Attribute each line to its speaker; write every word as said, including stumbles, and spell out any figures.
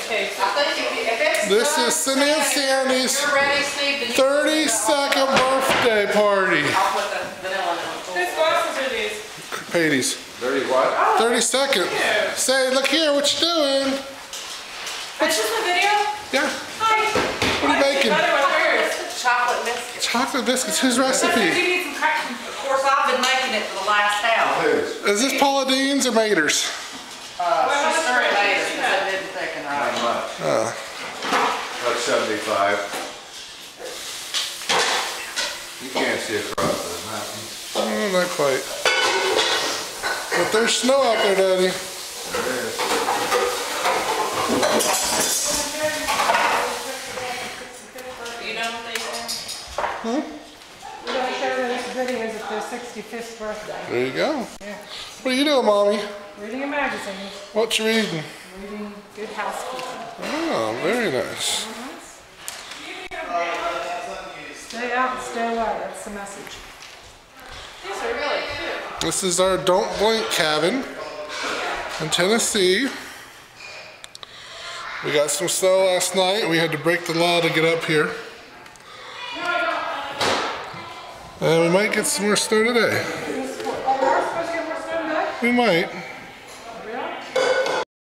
Speaker 1: Okay, so I think if, if it's
Speaker 2: This
Speaker 1: done,
Speaker 2: is Cindy and Sandy's
Speaker 1: you're ready, Steve, then you
Speaker 2: thirty second birthday party.
Speaker 1: I'll put the vanilla in it.
Speaker 3: Whose glasses are these?
Speaker 2: Patty's.
Speaker 4: Thirty what?
Speaker 2: thirty second.
Speaker 3: Yeah.
Speaker 2: Say, look here, what you doing?
Speaker 3: Is this a video?
Speaker 2: Yeah.
Speaker 3: Hi.
Speaker 2: What are you making?
Speaker 3: By the way, where is?
Speaker 1: Chocolate biscuits.
Speaker 2: Chocolate biscuits. Whose
Speaker 3: You
Speaker 2: recipe?
Speaker 3: need some crack.
Speaker 1: Of course, I've been making it for the last hour.
Speaker 4: Whose?
Speaker 2: Is this Paula Dean's or Mater's?
Speaker 1: Uh,
Speaker 3: Well,
Speaker 1: she's
Speaker 3: how
Speaker 1: three
Speaker 3: much
Speaker 1: days
Speaker 3: is
Speaker 1: because
Speaker 3: that?
Speaker 1: it didn't thicken
Speaker 4: Not
Speaker 1: right.
Speaker 4: much.
Speaker 2: Oh.
Speaker 4: Like seventy-five. You can't see across the mountains.
Speaker 2: Oh, not quite. But there's snow out there, Daddy.
Speaker 4: There is.
Speaker 1: You done with these now?
Speaker 2: Hmm?
Speaker 3: We're going to show them this video is at their sixty-fifth birthday.
Speaker 2: There you go.
Speaker 3: Yeah.
Speaker 2: What are you doing, Mommy?
Speaker 3: Reading a magazine.
Speaker 2: What you reading?
Speaker 3: Reading Good Housekeeping.
Speaker 2: Oh, very nice.
Speaker 3: Stay out and stay away. That's the message.
Speaker 1: These are really cute.
Speaker 2: This is our Don't Blink cabin in Tennessee. We got some snow last night. We had to break the law to get up here. And we might get some more snow today.
Speaker 3: Oh, we are supposed to get more snow today?
Speaker 2: We might.